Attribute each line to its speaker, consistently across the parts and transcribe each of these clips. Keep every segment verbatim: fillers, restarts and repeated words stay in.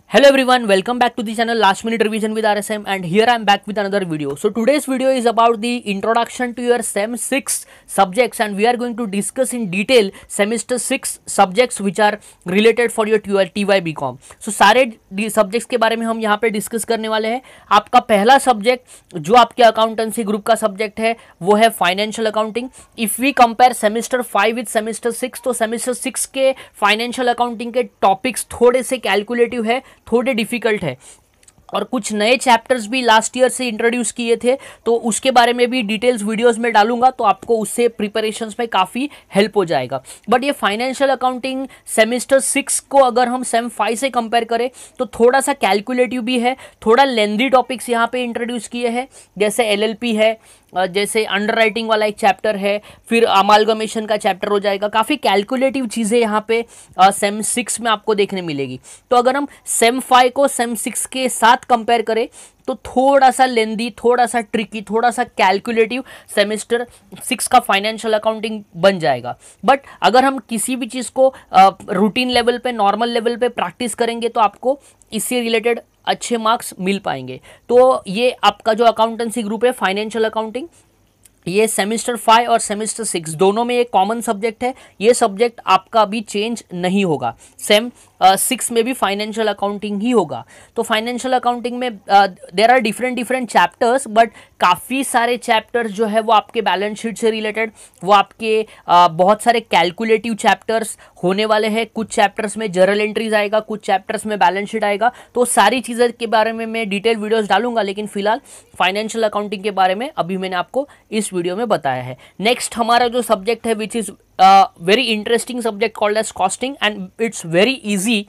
Speaker 1: Hello everyone, welcome back to the channel Last Minute Revision with R S M, and here I am back with another video. So today's video is about the introduction to your sem six subjects, and we are going to discuss in detail semester six subjects which are related for your T Y B Com. So सारे subjects के बारे में हम यहाँ पे discuss करने वाले हैं. आपका पहला subject जो आपके accountancy group का subject है वो है financial accounting. If we compare semester five with semester six, तो semester six के financial accounting के topics थोड़े से calculative है, थोड़े डिफिकल्ट है, और कुछ नए चैप्टर्स भी लास्ट ईयर से इंट्रोड्यूस किए थे, तो उसके बारे में भी डिटेल्स वीडियोस में डालूंगा, तो आपको उससे प्रिपरेशंस में काफ़ी हेल्प हो जाएगा. बट ये फाइनेंशियल अकाउंटिंग सेमेस्टर सिक्स को अगर हम सेम फाइव से कंपेयर करें तो थोड़ा सा कैलकुलेटिव भी है, थोड़ा लेंदी टॉपिक्स यहाँ पे इंट्रोड्यूस किए हैं, जैसे एलएलपी है, जैसे अंडरराइटिंग वाला एक चैप्टर है, फिर अमालगमेशन का चैप्टर हो जाएगा. काफ़ी कैलकुलेटिव चीज़ें यहाँ पे सेम सिक्स में आपको देखने मिलेगी. तो अगर हम सेम फाइव को सेम सिक्स के साथ कंपेयर करें तो थोड़ा सा लेंदी, थोड़ा सा ट्रिकी, थोड़ा सा कैलकुलेटिव सेमेस्टर सिक्स का फाइनेंशियल अकाउंटिंग बन जाएगा. बट अगर हम किसी भी चीज़ को रूटीन लेवल पे, नॉर्मल लेवल पे प्रैक्टिस करेंगे तो आपको इससे रिलेटेड अच्छे मार्क्स मिल पाएंगे. तो ये आपका जो अकाउंटेंसी ग्रुप है फाइनेंशियल अकाउंटिंग, ये सेमेस्टर फाइव और सेमेस्टर सिक्स दोनों में एक कॉमन सब्जेक्ट है. ये सब्जेक्ट आपका भी चेंज नहीं होगा. सेम सिक्स में भी फाइनेंशियल अकाउंटिंग ही होगा. तो फाइनेंशियल अकाउंटिंग में there are different different chapters, but काफ़ी सारे चैप्टर्स जो है वो आपके बैलेंस शीट से रिलेटेड, वो आपके uh, बहुत सारे कैलकुलेटिव चैप्टर्स होने वाले हैं. कुछ चैप्टर्स में जर्नल एंट्रीज आएगा, कुछ चैप्टर्स में बैलेंस शीट आएगा. तो सारी चीज़ें के बारे में मैं डिटेल वीडियोस डालूंगा, लेकिन फिलहाल फाइनेंशियल अकाउंटिंग के बारे में अभी मैंने आपको इस वीडियो में बताया है. नेक्स्ट हमारा जो सब्जेक्ट है which is very interesting subject called as costing, and it's very easy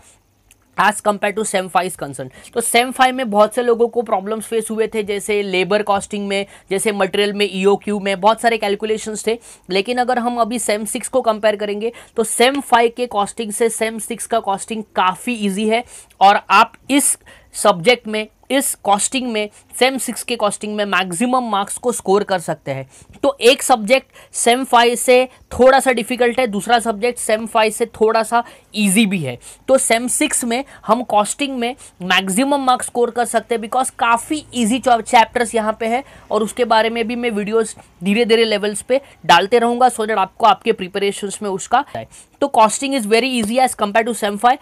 Speaker 1: as compare to sem five concern. तो सेम फाइव में बहुत से लोगों को प्रॉब्लम्स फेस हुए थे, जैसे लेबर कॉस्टिंग में, जैसे मटेरियल में, ईओक्यू में बहुत सारे कैलकुलेशंस थे. लेकिन अगर हम अभी सेम सिक्स को कंपेयर करेंगे तो सेम फाइव के कॉस्टिंग से सेम सिक्स का कॉस्टिंग काफ़ी ईजी है, और आप इस सब्जेक्ट में, इस कॉस्टिंग में, सेम सिक्स के कॉस्टिंग में मैक्सिमम मार्क्स को स्कोर कर सकते हैं. तो एक सब्जेक्ट सेम फाइव से थोड़ा सा डिफिकल्ट है, दूसरा सब्जेक्ट सेम फाइव से थोड़ा सा इजी भी है. तो सेम सिक्स में हम कॉस्टिंग में मैक्सिमम मार्क्स स्कोर कर सकते हैं, बिकॉज काफ़ी इजी चैप्टर्स यहाँ पे है, और उसके बारे में भी मैं वीडियोस धीरे धीरे लेवल्स पे डालते रहूँगा, सो दैट आपको आपके प्रिपरेशंस में उसका. तो costing is very easy as compare to sem five.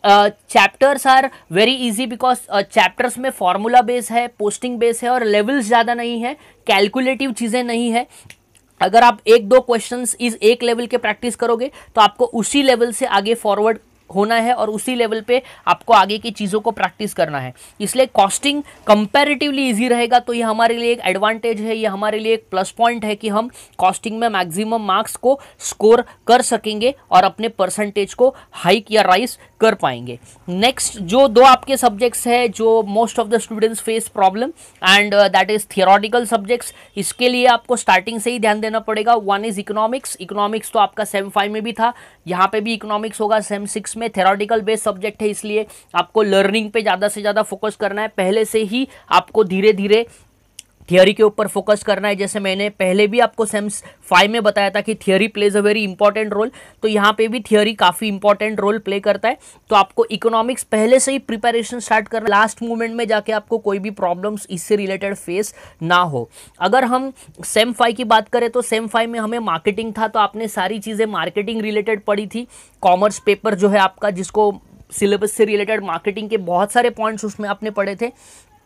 Speaker 1: Chapters are very easy because chapters में फॉर्मूला बेस है, पोस्टिंग बेस है, और लेवल्स ज़्यादा नहीं है, कैलकुलेटिव चीज़ें नहीं है. अगर आप एक दो क्वेश्चंस इस एक लेवल के प्रैक्टिस करोगे तो आपको उसी लेवल से आगे फॉरवर्ड होना है, और उसी लेवल पे आपको आगे की चीज़ों को प्रैक्टिस करना है. इसलिए कॉस्टिंग कंपैरेटिवली इजी रहेगा. तो ये हमारे लिए एक एडवांटेज है, ये हमारे लिए एक प्लस पॉइंट है कि हम कॉस्टिंग में मैक्सिमम मार्क्स को स्कोर कर सकेंगे और अपने परसेंटेज को हाइक या राइज कर पाएंगे. नेक्स्ट जो दो आपके सब्जेक्ट्स है जो most of the students face problem, and that is theoretical subjects. इसके लिए आपको स्टार्टिंग से ही ध्यान देना पड़ेगा. One is economics. इकोनॉमिक्स तो आपका सेम फाइव में भी था, यहाँ पे भी इकोनॉमिक्स होगा सेम सिक्स में. थेरोटिकल बेस्ड सब्जेक्ट है, इसलिए आपको लर्निंग पे ज़्यादा से ज़्यादा फोकस करना है. पहले से ही आपको धीरे धीरे थियोरी के ऊपर फोकस करना है. जैसे मैंने पहले भी आपको सेम फाइव में बताया था कि theory plays a very important role, तो यहाँ पे भी थियोरी काफ़ी इंपॉर्टेंट रोल प्ले करता है. तो आपको इकोनॉमिक्स पहले से ही प्रिपरेशन स्टार्ट करना, लास्ट मोमेंट में जाके आपको कोई भी प्रॉब्लम्स इससे रिलेटेड फेस ना हो. अगर हम सेम फाइव की बात करें तो सेम फाइव में हमें मार्केटिंग था, तो आपने सारी चीज़ें मार्केटिंग रिलेटेड पढ़ी थी. कॉमर्स पेपर जो है आपका, जिसको सिलेबस से रिलेटेड मार्केटिंग के बहुत सारे पॉइंट्स उसमें आपने पढ़े थे.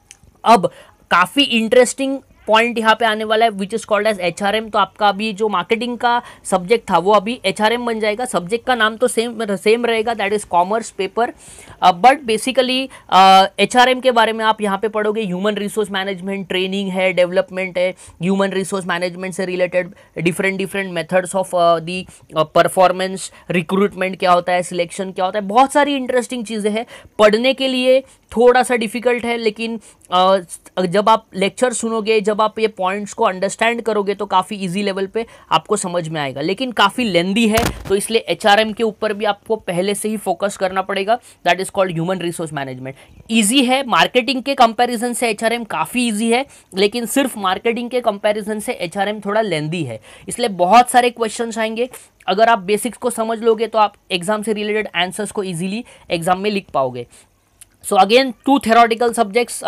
Speaker 1: अब काफ़ी इंटरेस्टिंग पॉइंट यहाँ पे आने वाला है which is called as H R M. तो आपका अभी जो मार्केटिंग का सब्जेक्ट था वो अभी एच आर एम बन जाएगा. सब्जेक्ट का नाम तो सेम सेम रहेगा, that is commerce paper, but basically H R M के बारे में आप यहाँ पे पढ़ोगे. ह्यूमन रिसोर्स मैनेजमेंट, ट्रेनिंग है, डेवलपमेंट है, ह्यूमन रिसोर्स मैनेजमेंट से related different different methods of the performance, recruitment क्या होता है, सिलेक्शन क्या होता है, बहुत सारी इंटरेस्टिंग चीज़ें हैं. पढ़ने के लिए थोड़ा सा डिफिकल्ट है, लेकिन uh, जब आप लेक्चर सुनोगे, जब आप ये पॉइंट्स को अंडरस्टैंड करोगे तो काफ़ी इजी लेवल पे आपको समझ में आएगा. लेकिन काफ़ी लेंदी है, तो इसलिए एचआरएम के ऊपर भी आपको पहले से ही फोकस करना पड़ेगा. That is called human resource management. Easy है, मार्केटिंग के कंपैरिजन से एचआरएम काफ़ी इजी है, लेकिन सिर्फ मार्केटिंग के कंपैरिजन से एचआरएम थोड़ा लेंदी है. इसलिए बहुत सारे क्वेश्चंस आएंगे. अगर आप बेसिक्स को समझ लोगे तो आप एग्जाम से रिलेटेड आंसर्स को ईजिली एग्जाम में लिख पाओगे. So again two theoretical subjects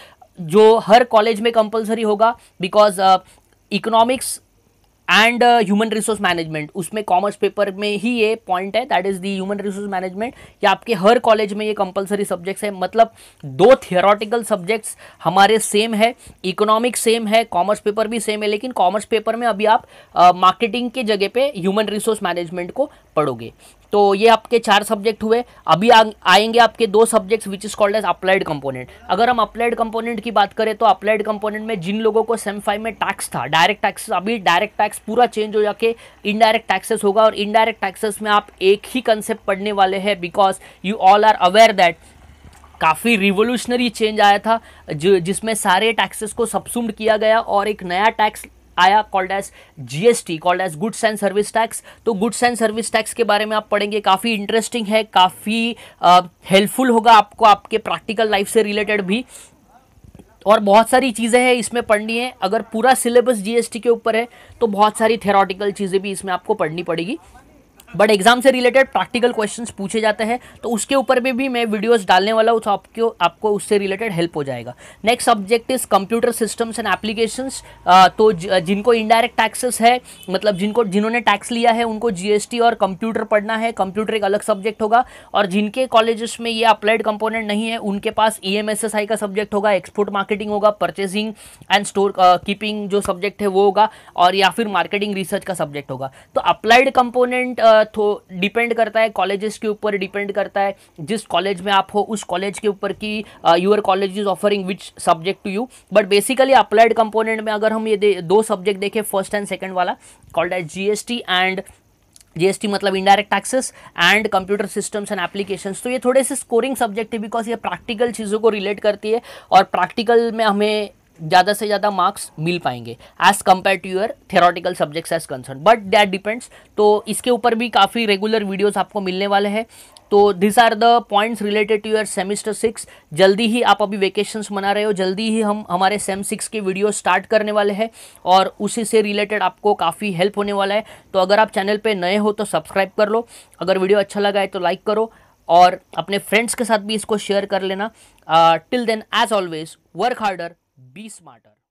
Speaker 1: जो हर कॉलेज में कंपलसरी होगा, because economics and human resource management, उसमें कॉमर्स पेपर में ही ये पॉइंट है, that is the human resource management. ये आपके हर कॉलेज में ये कंपलसरी सब्जेक्ट्स है, मतलब दो थियोरेटिकल सब्जेक्ट्स हमारे सेम है, इकोनॉमिक्स सेम है, कॉमर्स पेपर भी सेम है, लेकिन कॉमर्स पेपर में अभी आप मार्केटिंग uh, के जगह पे ह्यूमन रिसोर्स मैनेजमेंट को पढ़ोगे। तो ये आपके चार सब्जेक्ट हुए। अभी आ, आएंगे आपके दो subjects which is called as applied component. अगर हम अप्लाइड कंपोनेंट की बात करें तो अप्लाइड कंपोनेंट में जिन लोगों को सेम फाइव में टैक्स था, डायरेक्ट टैक्स, अभी डायरेक्ट टैक्स पूरा चेंज हो जाके इनडायरेक्ट टैक्सेस होगा, और इनडायरेक्ट टैक्सेस में आप एक ही कंसेप्ट पढ़ने वाले हैं, because you all are aware that काफ़ी रिवोल्यूशनरी चेंज आया था जो जिसमें सारे टैक्सेस को सबसुम्ड किया गया और एक नया टैक्स आया called as GST, called as goods and service tax. तो गुड्स एंड सर्विस टैक्स के बारे में आप पढ़ेंगे, काफ़ी इंटरेस्टिंग है, काफ़ी हेल्पफुल होगा आपको आपके प्रैक्टिकल लाइफ से रिलेटेड भी, और बहुत सारी चीज़ें हैं इसमें पढ़नी है। अगर पूरा सिलेबस जीएसटी के ऊपर है तो बहुत सारी थेरोटिकल चीज़ें भी इसमें आपको पढ़नी पड़ेगी, बट एग्जाम से रिलेटेड प्रैक्टिकल क्वेश्चंस पूछे जाते हैं, तो उसके ऊपर भी, भी मैं वीडियोस डालने वाला हूँ, तो आपको आपको उससे रिलेटेड हेल्प हो जाएगा। Next subject is computer systems and applications. तो जिनको इनडायरेक्ट टैक्सेस है, मतलब जिनको जिन्होंने टैक्स लिया है उनको जीएसटी और कंप्यूटर पढ़ना है, कंप्यूटर एक अलग सब्जेक्ट होगा। और जिनके कॉलेजेस में ये अप्लाइड कंपोनेंट नहीं है उनके पास ईएमएसएसआई का सब्जेक्ट होगा, एक्सपोर्ट मार्केटिंग होगा, परचेजिंग एंड स्टोर कीपिंग जो सब्जेक्ट है वो होगा, और या फिर मार्केटिंग रिसर्च का सब्जेक्ट होगा। तो अप्लाइड कंपोनेंट तो डिपेंड करता है कॉलेजेस के ऊपर, डिपेंड करता है जिस कॉलेज में आप हो उस कॉलेज के ऊपर की your college is offering which subject to you. But basically applied component में अगर हम ये दे, दो सब्जेक्ट देखें, फर्स्ट एंड सेकंड वाला called as GST and GST मतलब indirect taxes and computer systems and applications, तो ये थोड़े से स्कोरिंग सब्जेक्ट है, बिकॉज ये प्रैक्टिकल चीज़ों को रिलेट करती है और प्रैक्टिकल में हमें ज़्यादा से ज़्यादा मार्क्स मिल पाएंगे as compare to your theoretical subjects as concern, but that depends. तो इसके ऊपर भी काफ़ी रेगुलर वीडियोस आपको मिलने वाले हैं। तो this are the points related to your semester six. जल्दी ही आप अभी वेकेशंस मना रहे हो, जल्दी ही हम हमारे सेम सिक्स के वीडियो स्टार्ट करने वाले हैं और उसी से रिलेटेड आपको काफ़ी हेल्प होने वाला है। तो अगर आप चैनल पे नए हो तो सब्सक्राइब कर लो, अगर वीडियो अच्छा लगा है तो लाइक करो, और अपने फ्रेंड्स के साथ भी इसको शेयर कर लेना। Till then as always work harder, be smarter.